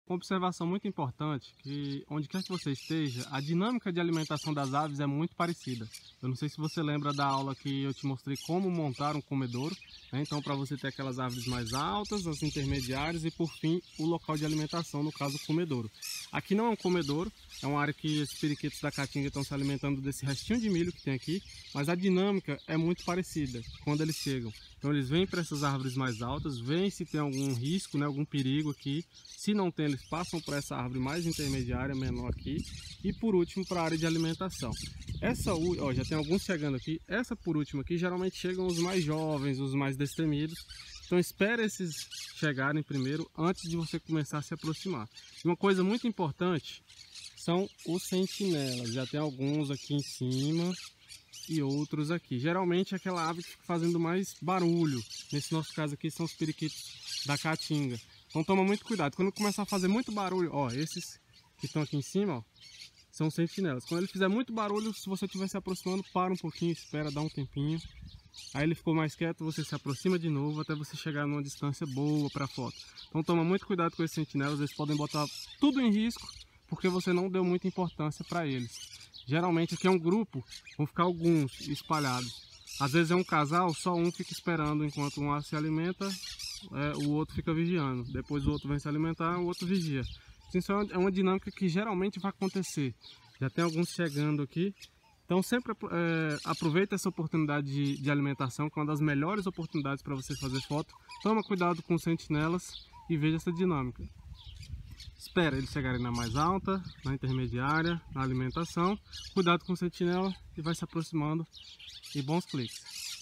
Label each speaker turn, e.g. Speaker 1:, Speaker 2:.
Speaker 1: Uma observação muito importante, que onde quer que você esteja, a dinâmica de alimentação das aves é muito parecida. Eu não sei se você lembra da aula que eu te mostrei como montar um comedouro, né? Então, para você ter aquelas árvores mais altas, as intermediárias e, por fim, o local de alimentação, no caso, o comedouro. Aqui não é um comedouro, é uma área que os periquitos da caatinga estão se alimentando desse restinho de milho que tem aqui, mas a dinâmica é muito parecida quando eles chegam. Então eles vêm para essas árvores mais altas, veem se tem algum risco, né, algum perigo aqui. Se não tem, eles passam para essa árvore mais intermediária, menor aqui. E por último para a área de alimentação. Essa, ó, já tem alguns chegando aqui. Essa por último aqui, geralmente chegam os mais jovens, os mais destemidos. Então espere esses chegarem primeiro antes de você começar a se aproximar. E uma coisa muito importante são os sentinelas. Já tem alguns aqui em cima e outros aqui. Geralmente é aquela ave que fica fazendo mais barulho. Nesse nosso caso aqui são os periquitos da caatinga. Então toma muito cuidado. Quando começar a fazer muito barulho, ó, esses que estão aqui em cima, ó, são sentinelas. Quando ele fizer muito barulho, se você estiver se aproximando, para um pouquinho, espera, dá um tempinho. Aí ele ficou mais quieto, você se aproxima de novo até você chegar numa distância boa para a foto. Então toma muito cuidado com esses sentinelas, eles podem botar tudo em risco porque você não deu muita importância para eles. Geralmente aqui é um grupo, vão ficar alguns espalhados. Às vezes é um casal, só um fica esperando enquanto um se alimenta, o outro fica vigiando. Depois o outro vem se alimentar, o outro vigia. Isso é uma dinâmica que geralmente vai acontecer. Já tem alguns chegando aqui. Então sempre aproveita essa oportunidade de alimentação, que é uma das melhores oportunidades para você fazer foto. Toma cuidado com os sentinelas e veja essa dinâmica. Espera eles chegarem na mais alta, na intermediária, na alimentação. Cuidado com o sentinela e vai se aproximando. E bons cliques.